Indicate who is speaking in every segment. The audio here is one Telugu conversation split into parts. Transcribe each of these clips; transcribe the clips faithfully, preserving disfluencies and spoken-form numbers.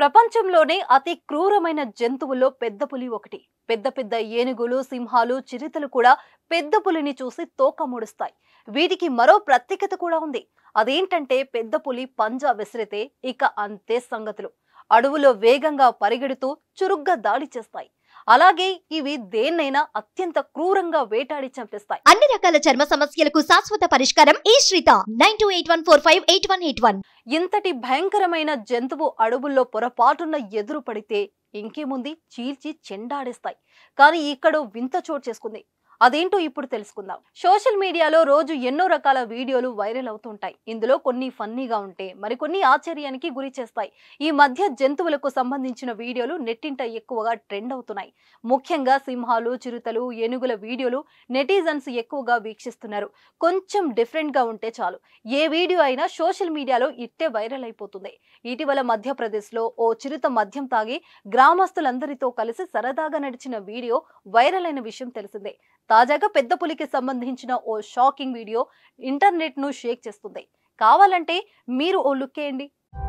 Speaker 1: ప్రపంచంలోనే అతి క్రూరమైన జంతువుల్లో పెద్ద పులి ఒకటి. పెద్ద పెద్ద ఏనుగులు, సింహాలు, చిరుతలు కూడా పెద్ద పులిని చూసి తోక ముడుస్తాయి. వీటికి మరో ప్రత్యేకత కూడా ఉంది. అదేంటంటే పెద్ద పులి పంజా విసిరితే ఇక అంతే సంగతులు. అడవులో వేగంగా పరిగెడుతూ చురుగ్గా దాడి చేస్తాయి. అలాగే ఇవి దేన్నైనా అత్యంత క్రూరంగా వేటాడి చంపేస్తాయి.
Speaker 2: అన్ని రకాల చర్మ సమస్యలకు శాశ్వత పరిష్కారం ఈ శ్రీత nine two eight one four five eight one eight one.
Speaker 1: ఇంతటి భయంకరమైన జంతువు అడవుల్లో పొరపాటున ఎదురు పడితే ఇంకేముంది, చీల్చి చెండాడేస్తాయి. కానీ ఇక్కడ వింత చోటు చేసుకుంది. అదేంటో ఇప్పుడు తెలుసుకుందాం. సోషల్ మీడియాలో రోజు ఎన్నో రకాల వీడియోలు వైరల్ అవుతుంటాయి. ఇందులో కొన్ని ఫన్నీగా ఉంటే మరికొన్ని ఆశ్చర్యానికి గురి చేస్తాయి. ఈ మధ్య జంతువులకు సంబంధించిన వీడియోలు నెట్టింట ఎక్కువగా ట్రెండ్ అవుతున్నాయి. ముఖ్యంగా సింహాలు, చిరుతలు, ఏనుగుల వీడియోలు నెటిజన్స్ ఎక్కువగా వీక్షిస్తున్నారు. కొంచెం డిఫరెంట్ గా ఉంటే చాలు, ఏ వీడియో అయినా సోషల్ మీడియాలో ఇట్టే వైరల్ అయిపోతుంది. ఇటీవల మధ్యప్రదేశ్ లో ఓ చిరుత మద్యం తాగి గ్రామస్తులందరితో కలిసి సరదాగా నడిచిన వీడియో వైరల్ అయిన విషయం తెలిసిందే. తాజాగా పెద్ద పులికి సంబంధించిన ఓ షాకింగ్ వీడియో ఇంటర్నెట్ ను షేక్ చేస్తుంది. కావాలంటే మీరు ఓ లుక్ వేయండి.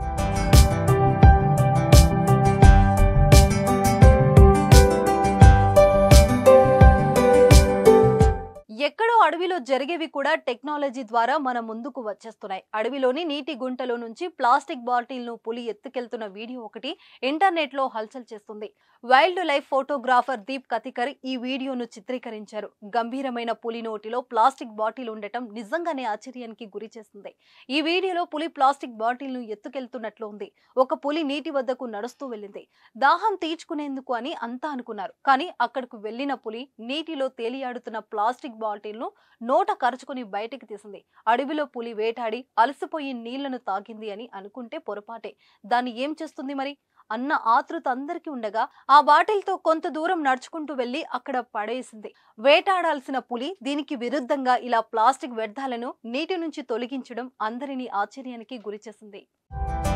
Speaker 1: ఎక్కడో అడవిలో జరిగేవి కూడా టెక్నాలజీ ద్వారా మన ముందుకు వచ్చేస్తున్నాయి. అడవిలోని నీటి గుంటలో నుంచి ప్లాస్టిక్ బాటిల్ ను పులి ఎత్తుకెళ్తున్న వీడియో ఒకటి ఇంటర్నెట్ లో హల్చల్ చేస్తుంది. Wildlife photographer Deep Kathikar ఈ వీడియోను చిత్రీకరించారు. గంభీరమైన పులి నోటిలో ప్లాస్టిక్ బాటిల్ ఉండటం నిజంగానే ఆశ్చర్యానికి గురి చేస్తుంది. ఈ వీడియోలో పులి ప్లాస్టిక్ బాటిల్ ను ఎత్తుకెళ్తున్నట్లు ఉంది. ఒక పులి నీటి వద్దకు నడుస్తూ వెళ్ళింది. దాహం తీర్చుకునేందుకు అని అంతా అనుకున్నారు. కానీ అక్కడకు వెళ్లిన పులి నీటిలో తేలియాడుతున్న ప్లాస్టిక్ బాటిల్ ను నోట కరుచుకొని బయటికి తీసింది. అడవిలో పులి వేటాడి అలసిపోయి నీళ్లను తాగింది అని అనుకుంటే పొరపాటే. దాన్ని ఏం చేస్తుంది మరి అన్న ఆతృత అందరికీ ఉండగా ఆ బాటిల్ తో కొంత దూరం నడుచుకుంటూ వెళ్లి అక్కడ పడేసింది. వేటాడాల్సిన పులి దీనికి విరుద్ధంగా ఇలా ప్లాస్టిక్ వ్యర్థాలను నీటి నుంచి తొలగించడం అందరినీ ఆశ్చర్యానికి గురిచేసింది.